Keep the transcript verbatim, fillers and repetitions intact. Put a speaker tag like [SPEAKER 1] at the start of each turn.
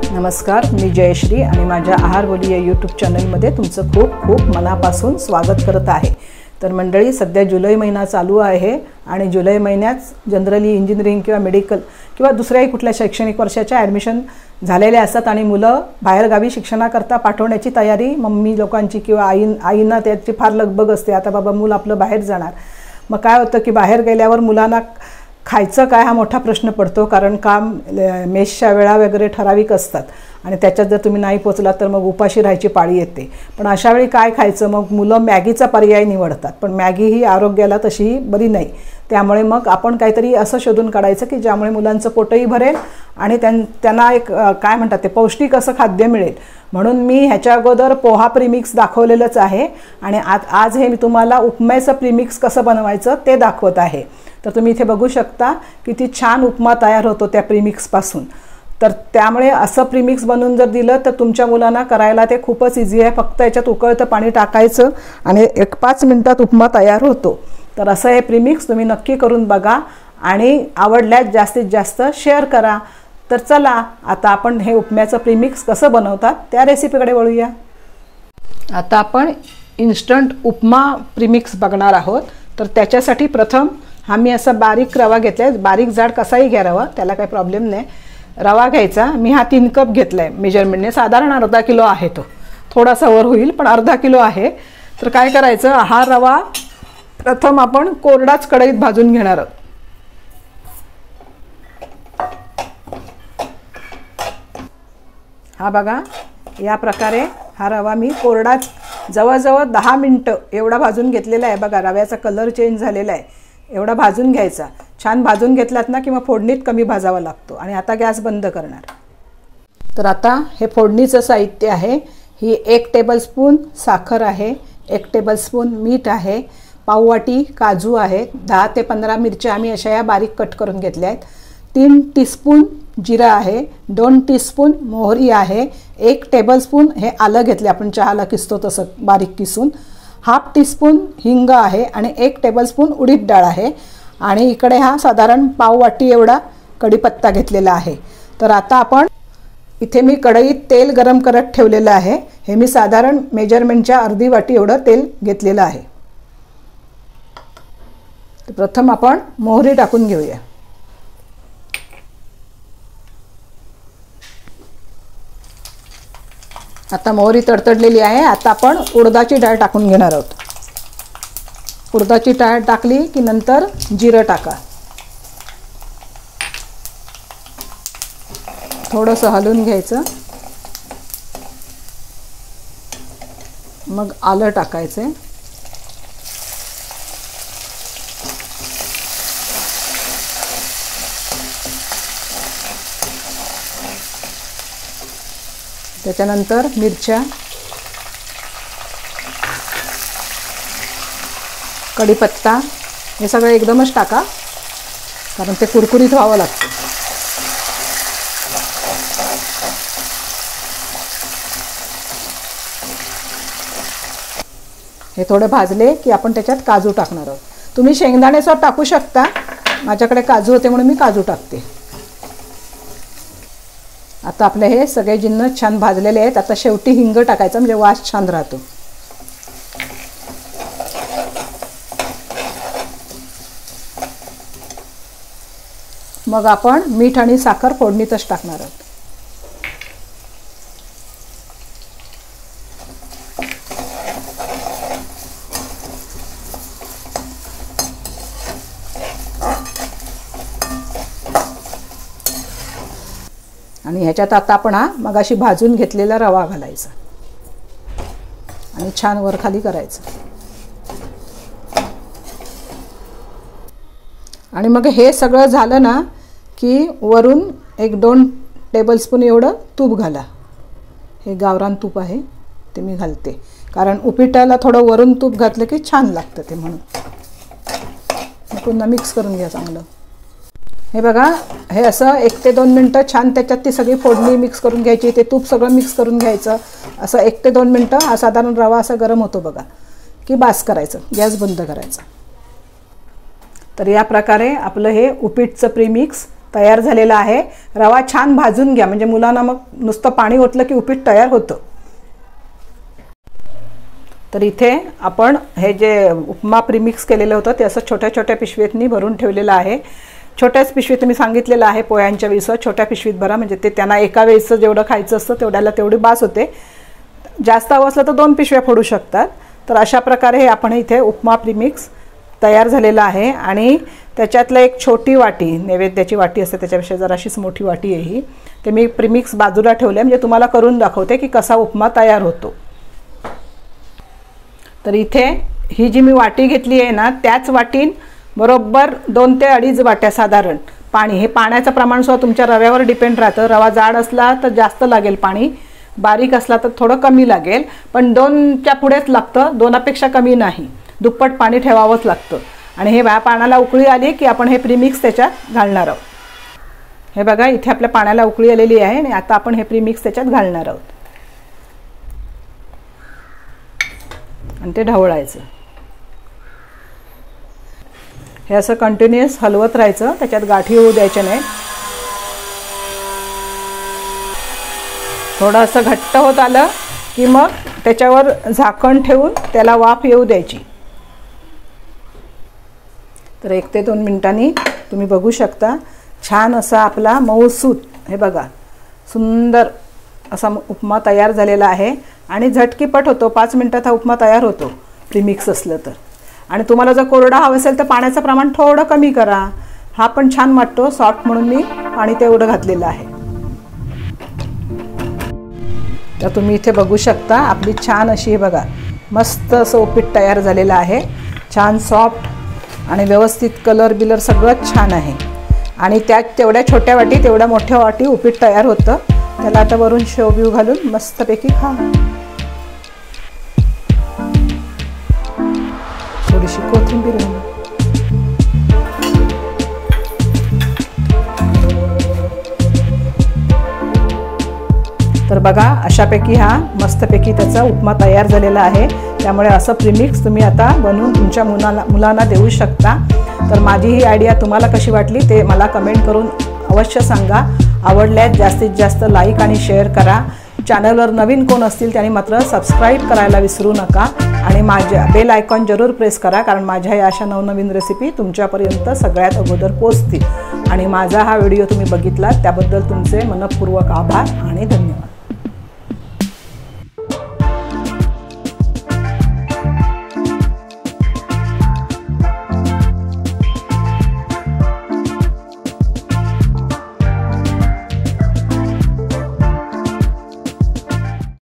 [SPEAKER 1] नमस्कार, मी जयश्री आणि माझ्या आहार बोली या यूट्यूब चॅनलमध्ये तुमचं खूप खूप मनापासून स्वागत करत आहे। तर मंडळी, सध्या जुलै महिना चालू आहे आणि जुलै महिन्यात जनरली इंजिनिअरिंग किंवा मेडिकल किंवा दुसऱ्याही कुठल्या शैक्षणिक वर्षाच्या ॲडमिशन झालेले असतात आणि मुलं बाहेरगावी शिक्षणाकरता पाठवण्याची तयारी मम्मी लोकांची किंवा आई आईंना त्याची फार लगबग असते। आता बाबा मूल आपलं बाहेर जाणार, मग काय होतं की बाहेर गेल्यावर मुलांना खायचं काय हा मोठा प्रश्न पडतो, कारण काम मेसच्या वेळा वगैरे ठराविक असतात आणि त्याच्यात जर तुम्ही नाही पोचलात तर मग उपाशी राहायची पाळी येते। पण अशा वेळी काय खायचं, मग मुलं मॅगीचा पर्याय निवडतात, पण मॅगी ही आरोग्याला तशी बरी नाही। त्यामुळे मग आपण काहीतरी असं शोधून काढायचं की ज्यामुळे मुलांचं पोटही भरेल आणि त्यांना एक काय म्हणतात ते पौष्टिक असं खाद्य मिळेल। म्हणून मी ह्याच्या अगोदर पोहा प्रीमिक्स दाखवलेलंच आहे आणि आज आज हे मी तुम्हाला उपम्याचं प्रीमिक्स कसं बनवायचं ते दाखवत आहे। तर तुम्ही इथे बघू शकता किती छान उपमा तयार होतो त्या प्रीमिक्सपासून। तर त्यामुळे असं प्रीमिक्स बनवून जर दिलं तर तुमच्या मुलांना करायला ते खूपच इझी आहे। फक्त याच्यात उकळतं पाणी टाकायचं आणि एक पाच मिनिटात उपमा तयार होतो। तर असं हे प्रीमिक्स तुम्ही नक्की करून बघा आणि आवडल्यास जास्तीत जास्त शेअर करा। तर चला आता आपण हे उपम्याचं प्रीमिक्स कसं बनवतात त्या रेसिपीकडे वळूया। आता आपण इन्स्टंट उपमा प्रीमिक्स बघणार आहोत। तर त्याच्यासाठी प्रथम हा मी असा बारीक रवा घेतला आहे, बारीक जाड कसाही घ्या रवा, त्याला काही प्रॉब्लेम नाही। रवा घ्यायचा, मी हा तीन कप घेतला आहे मेजरमेंटने, साधारण अर्धा किलो आहे, तो थोडासा वर होईल पण अर्धा किलो आहे। तर काय करायचं, हा रवा प्रथम आपण कोरडाच कढईत भाजून घेणार आहोत। हा बघा, या प्रकारे हा रवा मी कोरडाच जवळजवळ दहा मिनटं एवढा भाजून घेतलेला आहे। बघा रव्याचा कलर चेंज झालेला आहे, एवढा भाजून घ्यायचा। छान भाजून घेतलात ना किंवा फोडणीत कमी भाजावा लागतो। आणि आता गॅस बंद करणार। तर आता हे फोडणीचं साहित्य आहे, ही एक टेबलस्पून साखर आहे, एक टेबलस्पून मीठ आहे, पाववाटी काजू आहेत, दहा ते पंधरा मिरच्या आम्ही अशा या बारीक कट करून घेतल्या आहेत, तीन टीस्पून जिरा आहे, दोन टीस्पून मोहरी आहे, एक टेबलस्पून हे आलं घेतले आपण चहाला किसतो तसं बारीक किसून, हाफ टीस्पून हिंग आहे आणि एक टेबलस्पून उडीद डाळ आहे आणि इकडे हा साधारण पाववाटी एवढा कढीपत्ता घेतलेला आहे। तर आता आपण इथे मी कढईत तेल गरम करत ठेवलेलं आहे। हे मी साधारण मेजरमेंटच्या अर्धी वाटी एवढं तेल घेतलेलं आहे। तर प्रथम आपण मोहरी टाकून घेऊया। आता मोहरी तडतडलेली आहे। आता आपण उडदाची डाळ टाकून घेणार आहोत। उडदाची डाळ टाकली की नंतर जिरं टाका, थोडंसं हलवून घ्यायचं, मग आलं टाकायचं, त्याच्यानंतर मिरच्या, कढीपत्ता, हे सगळं एकदमच टाका कारण ते कुरकुरीत व्हावं लागतं। हे थोडे भाजले की आपण त्याच्यात काजू टाकणार आहोत। तुम्ही शेंगदाण्याचं टाकू शकता, माझ्याकडे काजू होते म्हणून मी काजू टाकते। आता आपले हे सगळे जिन्नस छान भाजलेले आहेत। आता शेवटी हिंग टाकायचा म्हणजे वास छान राहतो। मग आपण मीठ आणि साखर फोडणीतच टाकणार आहोत। आणि ह्याच्यात आता आपण हा मगाशी भाजून घेतलेला रवा घालायचा आणि छान वर खाली करायचं। आणि मग हे सगळं झालं ना की वरून एक दोन टेबलस्पून एवढं तूप घाला। हे गावरान तूप आहे ते मी घालते, कारण उपिटाला थोडं वरून तूप घातलं की छान लागतं ते, म्हणून पुन्हा मिक्स करून घ्या चांगलं। हे बघा, हे असं एक ते दोन मिनटं छान त्याच्यात ती सगळी फोडणी मिक्स करून घ्यायची, ते तूप सगळं मिक्स करून घ्यायचं। असं एक ते दोन मिनटं हा साधारण रवा असा गरम होतो बघा की बास करायचं, गॅस बंद करायचा। तर या प्रकारे आपलं हे उपीटचं प्रीमिक्स तयार झालेला आहे। रवा छान भाजून घ्या, म्हणजे मुलांना मग नुसतं पाणी ओतलं की उपीट तयार होतं। तर इथे आपण हे जे उपमा प्रीमिक्स केलेलं होतं ते असं छोट्या छोट्या पिशवीतनी भरून ठेवलेलं आहे। छोट्याच पिशवीत मी सांगितलेलं आहे पोळ्यांच्या वेळेस छोट्या पिशवीत भरा, म्हणजे ते त्यांना एका वेळेस जेवढं खायचं असतं तेवढ्याला तेवढी बास होते। जास्त हवं असलं तर दोन पिशव्या फोडू शकतात। तर अशा प्रकारे हे आपण इथे उपमा प्रीमिक्स तयार झालेला आहे। आणि त्याच्यातलं एक छोटी वाटी, नैवेद्याची वाटी असते त्याच्यापेक्षा जराशीच मोठी वाटी आहे ही, ते मी प्रीमिक्स बाजूला ठेवले म्हणजे तुम्हाला करून दाखवते की कसा उपमा तयार होतो। तर इथे ही जी मी वाटी घेतली आहे ना, त्याच वाटीन बरोबर दोन ते अडीच वाट्या साधारण पाणी, हे पाण्याचं प्रमाण सुद्धा तुमच्या रव्यावर डिपेंड राहतं। रवा जाड असला तर जास्त लागेल पाणी, बारीक असला तर थोडं कमी लागेल, पण दोनच्या पुढेच लागतं, दोनापेक्षा कमी नाही, दुप्पट पाणी ठेवावंच लागतं। आणि हे पाण्याला उकळी आली की आपण हे प्रीमिक्स त्याच्यात घालणार आहोत। हे बघा इथे आपल्या पाण्याला उकळी आलेली आहे आणि आता आपण हे प्रीमिक्स त्याच्यात घालणार आहोत आणि ते ढवळायचं। हे असं कंटिन्युअस हलवत राहायचं, त्याच्यात गाठी होऊ द्यायच्या नाही। थोडं असं घट्ट होत आलं की मग त्याच्यावर झाकण ठेवून त्याला वाफ येऊ द्यायची। तर एक ते दोन मिनिटांनी तुम्ही बघू शकता छान असा आपला मऊसूत, हे बघा सुंदर असा उपमा तयार झालेला आहे आणि झटकीपट होतो, पाच मिनिटात हा उपमा तयार होतो प्रीमिक्स असलं तर। आणि तुम्हाला जर कोरडा हवा असेल तर पाण्याचं प्रमाण थोडं कमी करा, हा पण छान वाटतो सॉफ्ट म्हणून मी पाणी तेवढं घातलेलं आहे। तर तुम्ही इथे बघू शकता आपली छान अशी, हे बघा मस्त असं उपीट तयार झालेलं आहे, छान सॉफ्ट आणि व्यवस्थित कलर बिलर सगळंच छान आहे। आणि त्यात तेवढ्या छोट्या वाटी तेवढ्या मोठ्या वाटी उपीट तयार होतं। त्याला आता वरून शेव बिव घालून मस्तपैकी खा। थोडीशी कोथिंबीर घालून। तर बघा अशापैकी हा मस्तपैकी त्याचा उपमा तयार झालेला आहे। त्यामुळे असं प्रीमिक्स तुम्ही आता बनवून तुमच्या मुलांना मुलांना देऊ शकता। तर माझी ही आयडिया तुम्हाला कशी वाटली ते मला कमेंट करून अवश्य सांगा। आवडल्यास जास्तीत जास्त लाईक आणि शेअर करा। चॅनलवर नवीन कोण असतील त्यांनी मात्र सबस्क्राईब करायला विसरू नका आणि माझ्या बेल आयकॉन जरूर प्रेस करा, कारण माझ्या या अशा नवनवीन रेसिपी तुमच्यापर्यंत सगळ्यात अगोदर पोहोचतील। आणि माझा हा व्हिडिओ तुम्ही बघितलात त्याबद्दल तुमचे मनपूर्वक आभार आणि धन्यवाद।